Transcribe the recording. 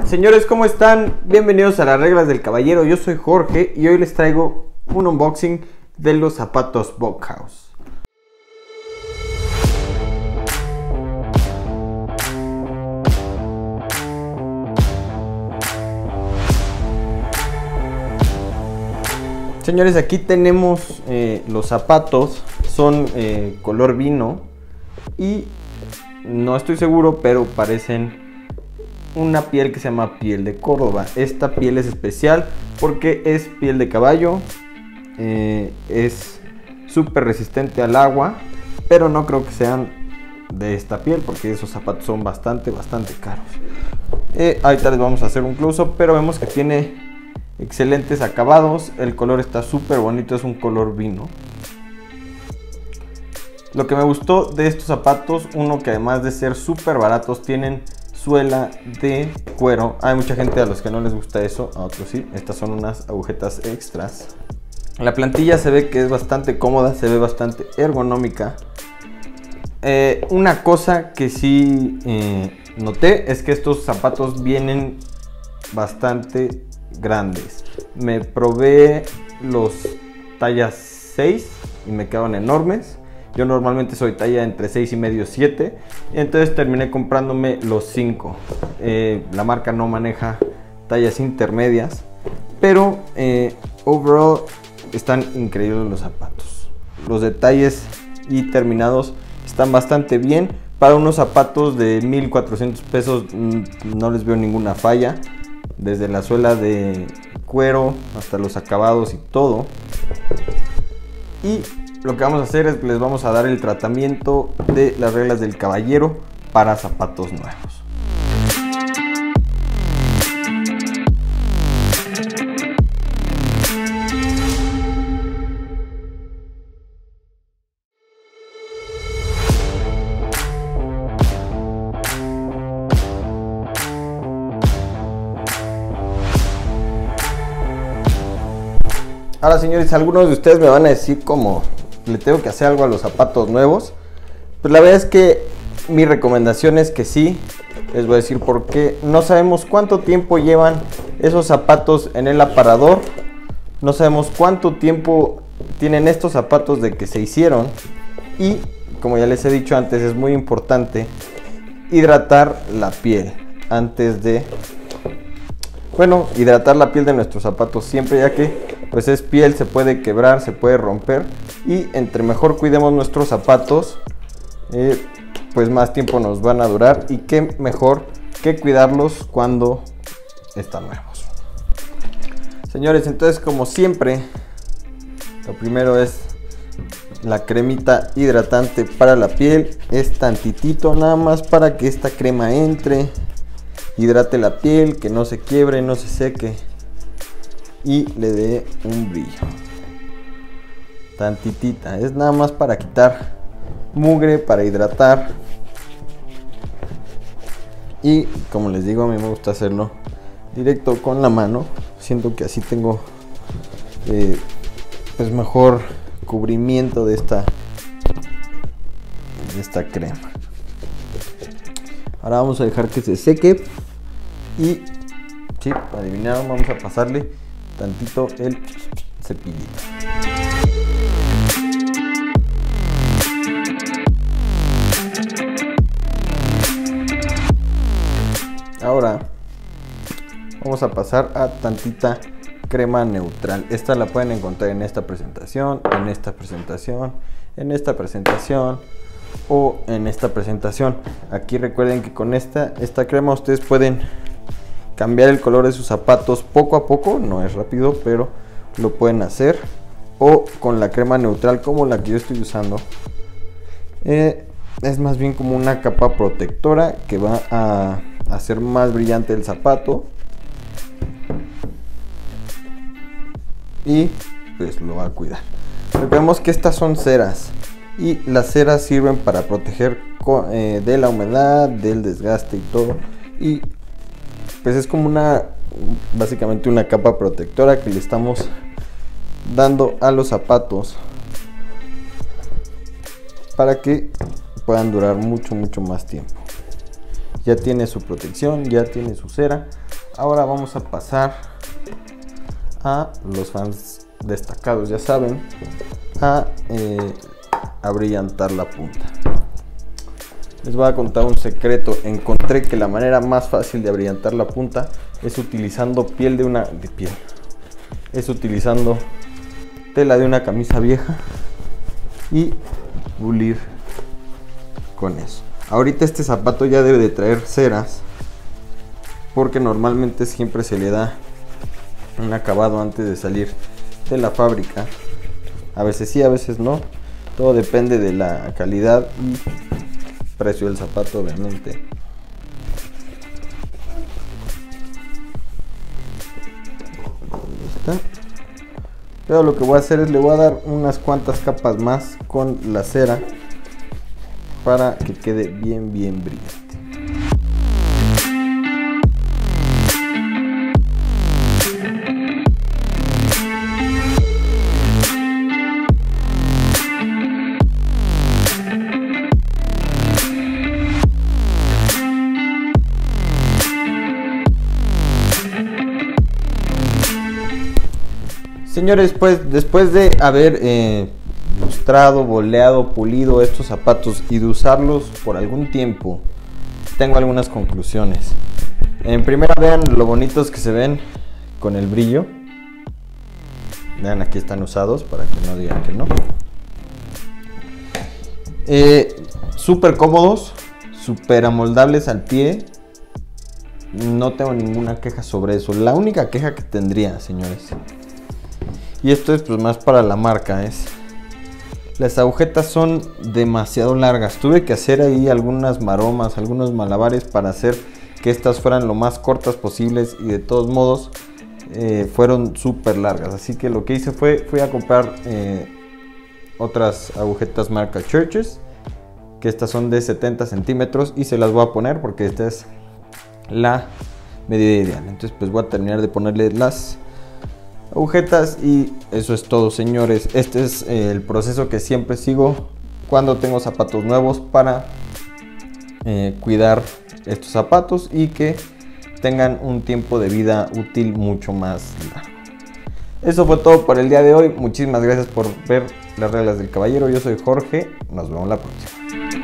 Señores, ¿cómo están? Bienvenidos a las reglas del caballero. Yo soy Jorge y hoy les traigo un unboxing de los zapatos Bauhaus. Señores, aquí tenemos los zapatos. Son color vino y no estoy seguro, pero parecen una piel que se llama piel de Córdoba. Esta piel es especial porque es piel de caballo, es súper resistente al agua, pero no creo que sean de esta piel porque esos zapatos son bastante caros. Ahorita les vamos a hacer un close-up, pero vemos que tiene excelentes acabados. El color está súper bonito, es un color vino. Lo que me gustó de estos zapatos, uno, que además de ser súper baratos, tienen suela de cuero. Hay mucha gente a los que no les gusta eso, a otros sí. Estas son unas agujetas extras. La plantilla se ve que es bastante cómoda, se ve bastante ergonómica. Una cosa que sí noté es que estos zapatos vienen bastante grandes. Me probé los tallas 6 y me quedaban enormes. Yo normalmente soy talla entre 6 y medio 7, entonces terminé comprándome los 5. La marca no maneja tallas intermedias, pero overall están increíbles los zapatos. Los detalles y terminados están bastante bien. Para unos zapatos de 1,400 pesos no les veo ninguna falla, desde la suela de cuero hasta los acabados y todo. Y lo que vamos a hacer es que les vamos a dar el tratamiento de las reglas del caballero para zapatos nuevos. Ahora, señores, algunos de ustedes me van a decir cómo le tengo que hacer algo a los zapatos nuevos. Pues la verdad es que mi recomendación es que sí. Les voy a decir por qué. No sabemos cuánto tiempo llevan esos zapatos en el aparador. No sabemos cuánto tiempo tienen estos zapatos de que se hicieron. Y como ya les he dicho antes, es muy importante hidratar la piel antes de... hidratar la piel de nuestros zapatos siempre, ya que pues es piel, se puede quebrar, se puede romper, y entre mejor cuidemos nuestros zapatos, pues más tiempo nos van a durar, y qué mejor que cuidarlos cuando están nuevos. Señores, entonces, como siempre, lo primero es la cremita hidratante para la piel. Es tantitito nada más para que esta crema entre, hidrate la piel, que no se quiebre, no se seque y le dé un brillo. Tantitita, es nada más para quitar mugre, para hidratar. Y como les digo, a mí me gusta hacerlo directo con la mano. Siento que así tengo pues mejor cubrimiento de esta crema. Ahora vamos a dejar que se seque. Y sí, adivinaron, vamos a pasarle tantito el cepillito. Ahora vamos a pasar a tantita crema neutral. Esta la pueden encontrar en esta presentación, en esta presentación, en esta presentación o en esta presentación. Aquí recuerden que con esta crema ustedes pueden cambiar el color de sus zapatos poco a poco. No es rápido, pero lo pueden hacer. O con la crema neutral como la que yo estoy usando, es más bien como una capa protectora que va a hacer más brillante el zapato y pues lo va a cuidar. Vemos que estas son ceras, y las ceras sirven para proteger de la humedad, del desgaste y todo. Y pues es como básicamente una capa protectora que le estamos dando a los zapatos para que puedan durar mucho más tiempo. Ya tiene su protección, ya tiene su cera. Ahora vamos a pasar a los fans destacados, ya saben, a brillantar la punta. Les voy a contar un secreto. Encontré que la manera más fácil de brillantar la punta es utilizando es utilizando tela de una camisa vieja y pulir con eso. Ahorita este zapato ya debe de traer ceras, porque normalmente siempre se le da un acabado antes de salir de la fábrica. A veces sí, a veces no. Todo depende de la calidad y precio del zapato, obviamente. Ahí está. Pero lo que voy a hacer es le voy a dar unas cuantas capas más con la cera para que quede bien brillante. Señores, pues después de haber lustrado, boleado, pulido estos zapatos y de usarlos por algún tiempo, tengo algunas conclusiones. En primera, vean lo bonitos que se ven con el brillo. Vean, aquí están usados para que no digan que no. Súper cómodos, súper amoldables al pie. No tengo ninguna queja sobre eso. La única queja que tendría, señores, y esto es pues más para la marca, las agujetas son demasiado largas. Tuve que hacer ahí algunas maromas, algunos malabares para hacer que estas fueran lo más cortas posibles, y de todos modos fueron súper largas. Así que lo que hice fui a comprar otras agujetas marca Churches, que estas son de 70 centímetros, y se las voy a poner porque esta es la medida ideal. Entonces pues voy a terminar de ponerle las agujetas y eso es todo, señores. Este es el proceso que siempre sigo cuando tengo zapatos nuevos para cuidar estos zapatos y que tengan un tiempo de vida útil mucho más largo. Eso fue todo por el día de hoy. Muchísimas gracias por ver Las Reglas del Caballero. Yo soy Jorge, nos vemos la próxima.